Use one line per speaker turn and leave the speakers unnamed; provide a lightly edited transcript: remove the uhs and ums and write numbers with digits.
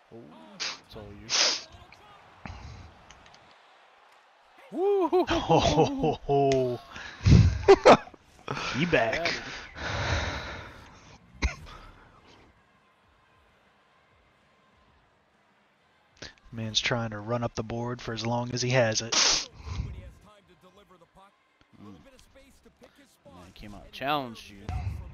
Oh, it's all you. Woo!
Oh,
He back.
man's trying to run up the board for as long as he has it.
Man came out and challenged you.